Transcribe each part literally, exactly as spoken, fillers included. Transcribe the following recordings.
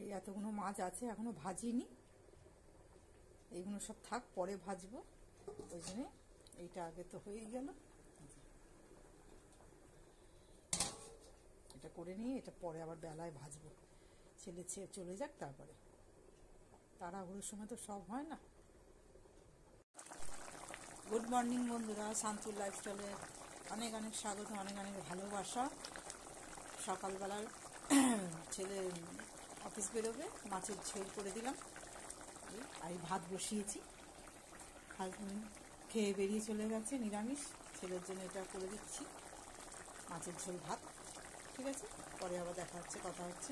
এই এতগুলো মাছ আছে, এখনো ভাজিনি, এইগুলো সব থাক, পরে ভাজবো। ওই জন্য এইটা আগে তো হয়েই গেল, এটা করে নিয়ে এটা পরে আবার বেলায় ভাজবো। ছেলে ছেলে চলে যাক, তারপরে তাড়াহুড়োর সময় তো সব হয় না। গুড মর্নিং বন্ধুরা, শান্তুর লাইফস্টাইলে অনেক অনেক স্বাগত, অনেক অনেক ভালোবাসা। সকালবেলার ছেলে অফিস বেরোবে, মাছের ঝোল করে দিলাম, আর ভাত বসিয়েছি। হাজবেন্ড খেয়ে বেরিয়ে চলে গেছে নিরামিষ, ছেলের জন্য এটা করে দিচ্ছি, মাছের ঝোল ভাত। ঠিক আছে, পরে আবার দেখা হচ্ছে, কথা হচ্ছে।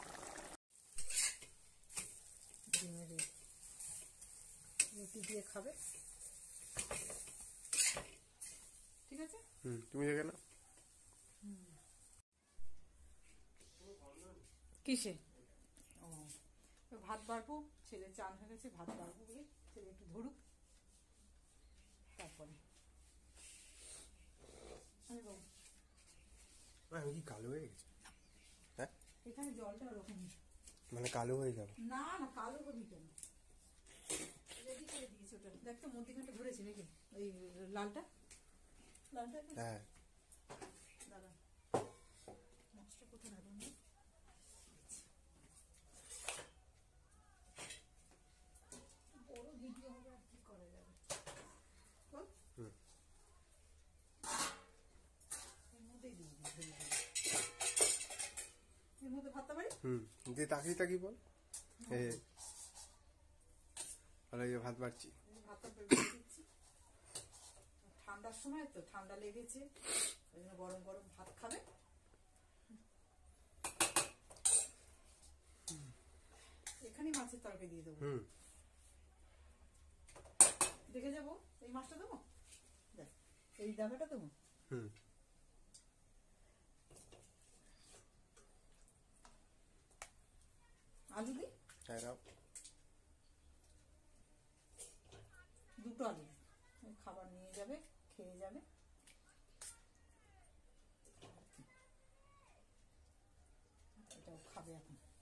ডিমের রুটি দিয়ে খাবে, ঠিক আছে? হুম, তুমি দেখে না কিসে? ও, ভাত বাড়বো, ছেলে চান হয়ে গেছে, ভাত বাড়বো বলে ছেলে একটু ধরুক, তারপরে। আমি কি কালো হয়ে গেছে? হ্যাঁ, এখানে জলটা ওরকম মানে কালো হয়ে যাবে? না না, কালো হবি কেন, রেডি করে দিয়েছি ওটা। দেখ তো মধ্যিখানটা ধরেছি নাকি, ওই লালটা লালটা হ্যাঁ। দাদা মাছটা কোথায় রাখলাম? বড় ভিডিও হবে, আর কি করা যাবে। এর মধ্যেই দিয়ে দিই, এর মধ্যে ভাতটা বাড়ি। হুম, দিয়ে তাকিয়ে তাকিয়ে বল। ভালো, ভাত বাড়ছি। ভাতটা দিচ্ছি, ঠান্ডার সময় তো ঠান্ডা লেগেছে, ওই জন্য গরম গরম ভাত খাবে। এখানেই মাছের তরকারি দিয়ে দেবো, দেখে যাবো। এই মাছটা দেবো, দেখ এই দাগাটা দেবো। হুম, আলু দিই, দুটো আলু, খাবার নিয়ে যাবে, খেয়ে যাবে। এটাও খাবে এখন।